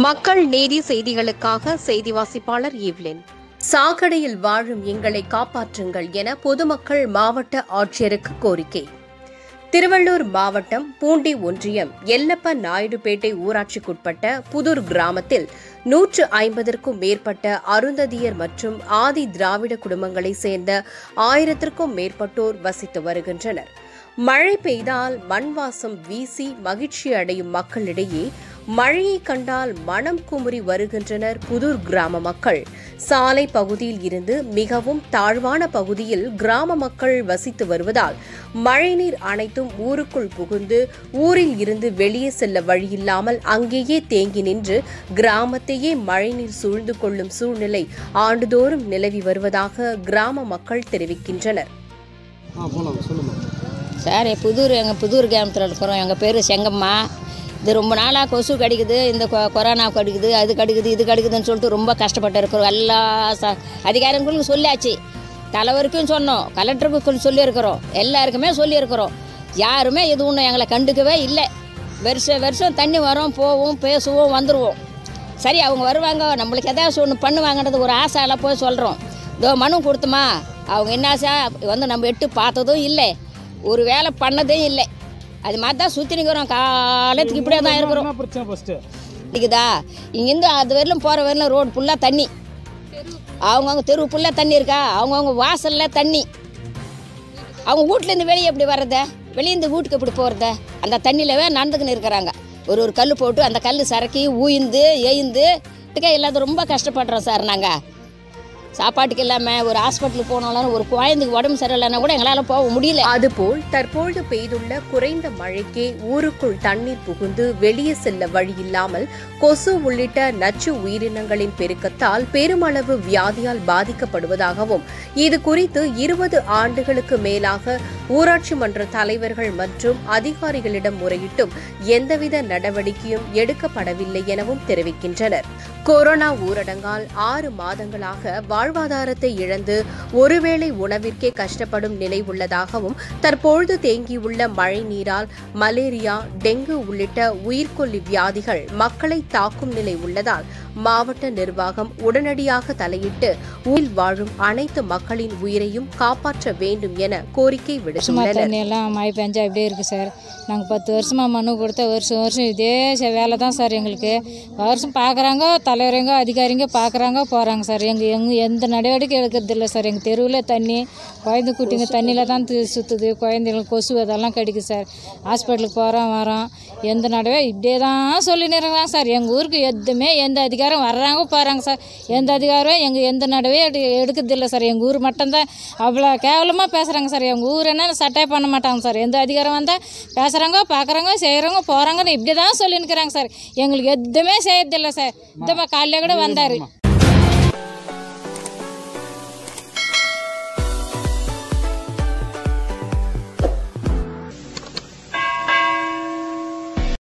மக்கள் நீதி செய்திகளுக்காக செய்தி வாசிப்பாளர் ஈவ்லின். சாக்கடையில் வாழும் எங்களை காப்பாற்றுங்கள் என பொதுமக்கள் மாவட்ட ஆட்சியருக்கு கோரிக்கை. திருவள்ளூர் மாவட்டம் பூண்டி ஒன்றியம் எல்லப்ப நாயுடுபேட்டை ஊராட்சிக்குட்பட்ட புதூர் கிராமத்தில் 150க்கும் மேற்பட்ட அருந்ததியர் மற்றும் ஆதி திராவிட குடும்பங்களைச் சேர்ந்த 1000க்கும் மேற்பட்டோர் வசித்து வருகின்றனர். மழை பெய்தால் மண் வாசம் வீசி மகிழ்ச்சி அடையும் மக்களிடையே மழையை கண்டால் மனம் குமுறி வருகின்றனர் புதூர் கிராம மக்கள். சாலை பகுதியில் இருந்து மிகவும் தாழ்வான பகுதியில் கிராம மக்கள் வசித்து வருவதால் மழைநீர் அனைத்தும் ஊருக்குள் புகுந்து ஊரில் இருந்து வெளியே செல்ல வழியில்லாமல் அங்கேயே தேங்கி நின்று கிராமத்தையே மழைநீர் சூழ்ந்து கொள்ளும் சூழ்நிலை ஆண்டுதோறும் நிலவி வருவதாக கிராம மக்கள் தெரிவிக்கின்றனர். சார் எங்கள் புதூர் கிராமத்தில் இருக்கிறோம். எங்கள் பேர் செங்கம்மா. இது ரொம்ப நாளாக கொசு கடிக்குது, இந்த கொரோனா கடிக்குது, அது கடிக்குது, இது கடிக்குதுன்னு சொல்லிட்டு ரொம்ப கஷ்டப்பட்டு இருக்கிறோம். எல்லா அதிகாரிகளுக்கும் சொல்லியாச்சு, தலைவருக்கும் சொன்னோம், கலெக்டருக்கும் சொல்லியிருக்கிறோம், எல்லாருக்குமே சொல்லியிருக்கிறோம். யாருமே இது ஒன்றும் எங்களை கண்டுக்கவே இல்லை. வருஷம் தண்ணி வரும், போவோம், பேசுவோம், வந்துடுவோம். சரி அவங்க வருவாங்க, நம்மளுக்கு ஏதாச்சும் ஒன்று பண்ணுவாங்கன்றது ஒரு ஆசையெல்லாம் போய் சொல்கிறோம். இதோ மனு கொடுத்தோமா, அவங்க என்ன ஆசை வந்து நம்ம எட்டு பார்த்ததும் இல்லை, ஒரு வேலை பண்ணதே இல்லை. அது மாதிரி தான் சுற்றி நிற்கிறோம், காலத்துக்கு இப்படியே தான் இருக்கிறோம். இருக்குதா இங்கேருந்து அது வரலும் போகிற வரலும் ரோடு ஃபுல்லாக தண்ணி, அவங்கவுங்க தெரு ஃபுல்லாக தண்ணி இருக்கா, அவங்கவுங்க வாசலில் தண்ணி, அவங்க வீட்டிலேருந்து வெளியே எப்படி வர்றத, வெளியேருந்து வீட்டுக்கு எப்படி போகிறத, அந்த தண்ணியிலவே நடந்துக்கின்னு இருக்கிறாங்க. ஒரு கல் போட்டு அந்த கல் சரக்கி ஊய்ந்து ஏய்ந்து இல்லாத ரொம்ப கஷ்டப்படுறோம் சார். நாங்கள் சாப்பாட்டுக்கு இல்லாமல் ஒரு ஹாஸ்பிட்டலுக்கு போனாலும் ஒரு குழந்தைக்கு உடம்பு சரியில்லைன்னா கூட எங்களால் போக முடியல. அதுபோல் தற்பொழுது பெய்துள்ள குறைந்த மழைக்கே ஊருக்குள் தண்ணீர் புகுந்து வெளியே செல்ல வழியில்லாமல் கொசு உள்ளிட்ட நச்சு உயிரினங்களின் பெருக்கத்தால் பெருமளவு வியாதியால் பாதிக்கப்படுவதாகவும், இது குறித்து 20 ஆண்டுகளுக்கு மேலாக ஊராட்சி மன்ற தலைவர்கள் மற்றும் அதிகாரிகளிடம் முறையிட்டும் எந்தவித நடவடிக்கையும் எடுக்கப்படவில்லை எனவும் தெரிவிக்கின்றனர். கொரோனா ஊரடங்கால் 6 மாதங்களாக வாழ்வாதாரத்தை இழந்து ஒருவேளை உணவிற்கே கஷ்டப்படும் நிலை உள்ளதாகவும், தற்பொழுது தேங்கியுள்ள மழை நீரால் மலேரியா, டெங்கு உள்ளிட்ட உயிர்கொல்லி வியாதிகள் மக்களை தாக்கும் நிலை உள்ளதால் மாவட்ட நிர்வாகம் உடனடியாக தலையிட்டு ஊரில் வாழும் அனைத்து மக்களின் உயிரையும் காப்பாற்ற வேண்டும் என கோரிக்கை விடுத்துள்ளனர். மழை பெஞ்சா இப்படியே இருக்கு சார். நாங்கள் 10 வருஷமாக மனு கொடுத்த வருஷம் இதே வேலை தான் சார். எங்களுக்கு வருஷம் பார்க்குறாங்க, தலைவருங்க அதிகாரிங்க பார்க்குறாங்க, போகிறாங்க சார். எங்கள் எந்த நடவடிக்கை எடுக்கிறது இல்லை சார். எங்கள் தெருவில் தண்ணி, குழந்தை குட்டிங்க தண்ணியில் தான் சுற்றுது, குழந்தைங்களுக்கு கொசு அதெல்லாம் கிடைக்குது சார். ஹாஸ்பிட்டலுக்கு போகிறோம் வரோம், எந்த நடவடிக்கை இப்படியே தான் சொல்லின்னு இருக்கிறாங்க சார். எங்கள் ஊருக்கு எதுவுமே எந்த அதிகாரம் வர்றாங்க போகிறாங்க சார். எந்த அதிகாரம் எந்த நடவடிக்கை எடுக்கிறதில்லை சார். எங்கள் ஊர் மட்டும்தான் அவ்வளோ கேவலமாக பேசுகிறாங்க சார். எங்கள் ஊர் என்ன சட்டையே பண்ண மாட்டாங்க சார். எந்த அதிகாரம் வந்தால் பேசுகிறாங்க, பார்க்குறாங்க, செய்கிறவங்க, போகிறாங்கன்னு இப்படி தான் சொல்லின்னுக்கிறாங்க சார். எங்களுக்கு எதுவுமே செய்யறதில்லை சார். இந்த காலையில் கூட வந்தார்.